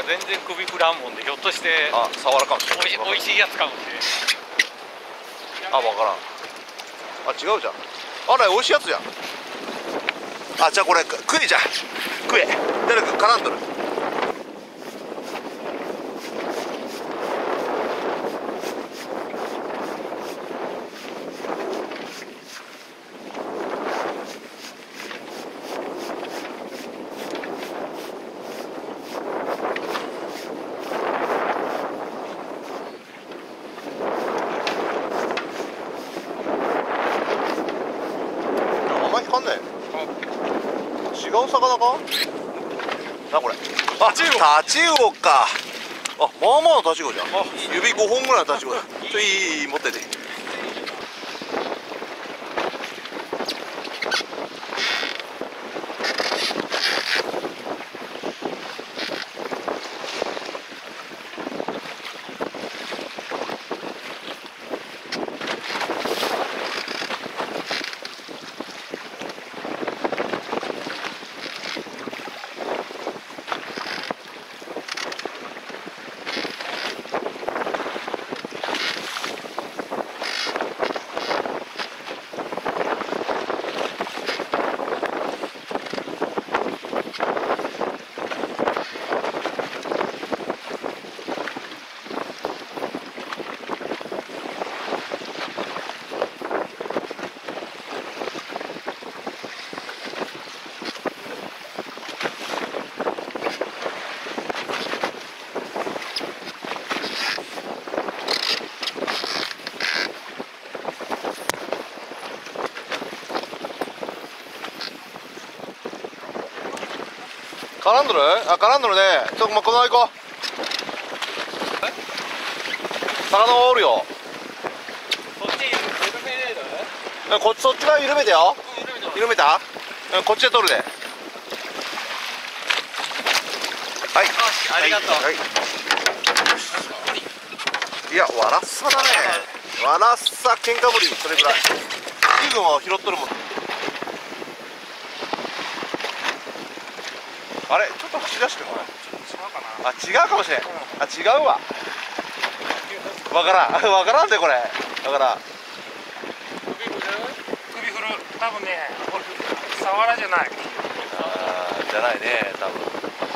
全然首振らんもんで、ひょっとしてあ、触るかもしれない。 おいしいやつかもしれない。 あ、わからん。あ、違うじゃん。あれ、美味しいやつやん。あ、じゃあこれ食えじゃん。食え。誰か絡んどる。あんまり光んない。違う魚かなこれ。あ、タチウオか。あ、まあまあのタチウオじゃん。指5本ぐらいのタチウオだ。いい持ってて。絡んどる？あ、絡んどるね。ちょっともうこのまま行こう。魚おるよ。 そっち緩めねえだね。 そっち側緩めてよ。緩めた？こっちで取るで。はい。 ありがとう。 はい。いや、わらっさだね。わらっさ喧嘩ぶり、それぐらい。イグも拾っとるもん。あれ、ちょっと走り出してるかな。あ、違うかもしれん。あ、違うわ。わからん。わからんでこれ。だから。 首振る？多分ね、サワラじゃない。 あー、じゃないね、多分。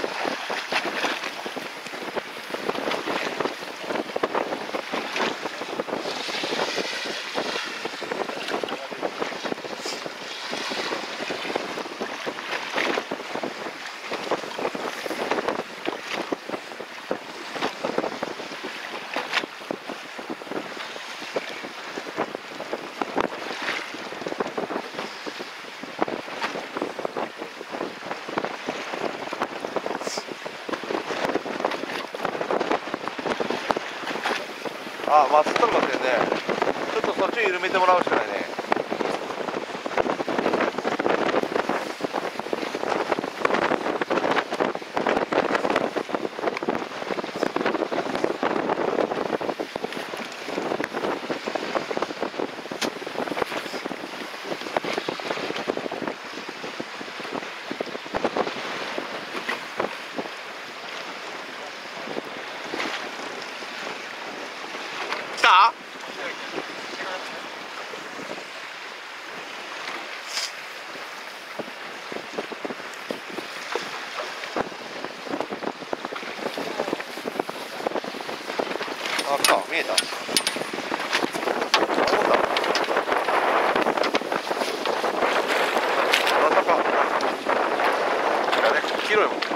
あ、まっすぐかもしれんね。ちょっとそっち緩めてもらうしかないね。来た？あ、来た、見えた。黄色いもん。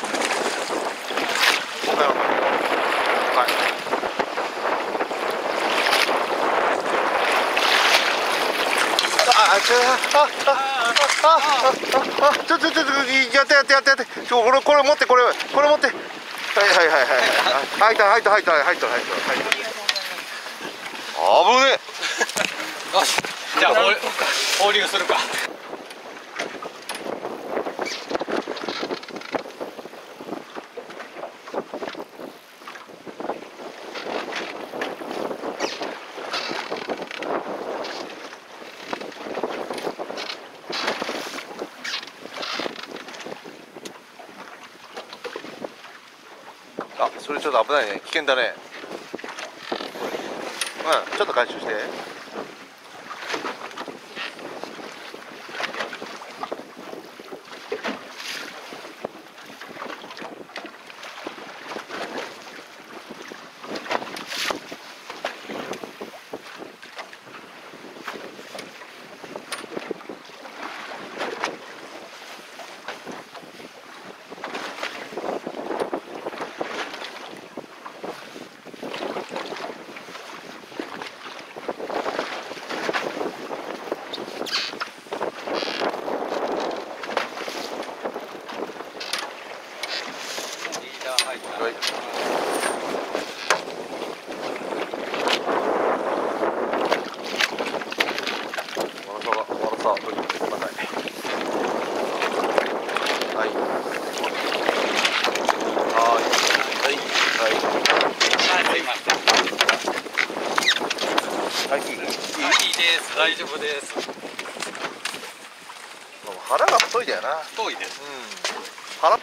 はい。ちょっとやってこれ持ってこれ持ってはい入った危ねえ。 よし、じゃあ放流するか。 それちょっと危ないね、危険だね。うん、ちょっと回収して。はい。わらさ、取りください。はい。はい。はい。はい。いいです。 大丈夫です。 腹が太いだよな。 太いです。 うん。腹。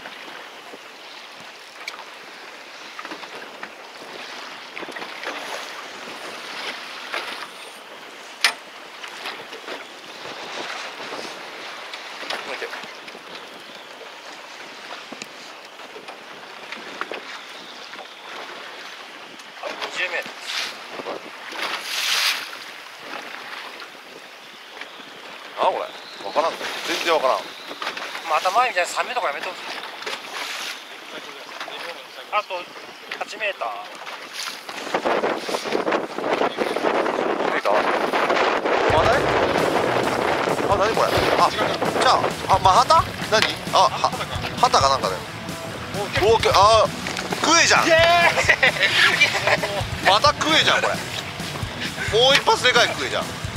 20メートル。 あ、これ。わからんね。全然わからん。 また前みたいに3メートルからやめてほしい。あと8メーター。 見た？まだね？あ、なにこれ？あ、じゃあ、あ、マハタ？何？あ、ハタかなんかだよ。オーケー、あ、クエじゃん。またクエじゃんこれ。もう一発でかいクエじゃん。